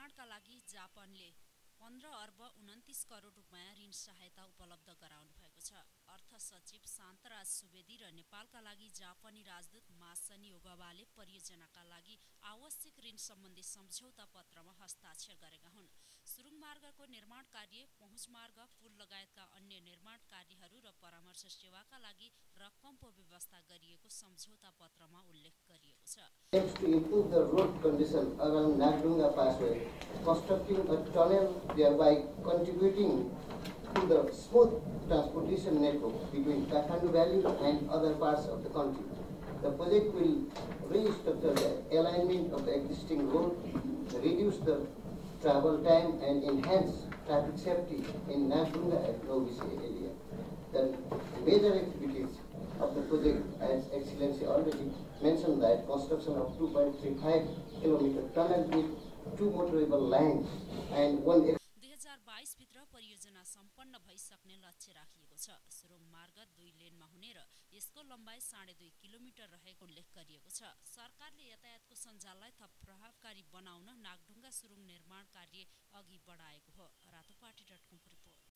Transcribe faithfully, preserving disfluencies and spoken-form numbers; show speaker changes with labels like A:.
A: निर्माणका लागि जापानले पन्ध्र अर्ब उन्तिस करोड रुपियाँ ऋण सहायता उपलब्ध गराउनु भएको छ। अर्थ सचिव शान्तराज सुवेदी र नेपालका लागि जापानी राजदूत मासनी ओगावाले परियोजनाका लागि आवश्यक ऋण सम्बन्धी सम्झौता पत्रमा हस्ताक्षर गरेका हुन्। सुरुङ मार्गको निर्माण कार्य, पहुँच मार्ग, पुल लगायतका अन्य निर्माण कार्यहरू र परामर्श सेवाका लागि रकमको व्यवस्था गरिएको सम्झौता पत्रमा उल्लेख गरिएको छ।
B: To improve the road condition around Nagdunga Passway, constructing a tunnel thereby contributing to the smooth transportation network between Kathmandu Valley and other parts of the country. The project will restructure the alignment of the existing road, reduce the travel time and enhance traffic safety in Nagdunga and Novise area. The major activities of the project, as Excellency already mentioned, that construction of two point three five kilometer tunnel with two motorable lines and one
A: दुई हजार बाइस भित्र परियोजना सम्पन्न भइसक्ने लक्ष्य राखिएको छ। सुरुङ मार्ग दुई लेनमा हुने र यसको लम्बाइ साढे दुई किलोमिटर रहेको उल्लेख गरिएको छ। सरकारले यातायातको सञ्जाललाई थप प्रभावकारी बनाउन नागढुङ्गा सुरुङ निर्माण कार्य अघि बढाएको हो। रातोपाटी डट कमको रिपोर्ट।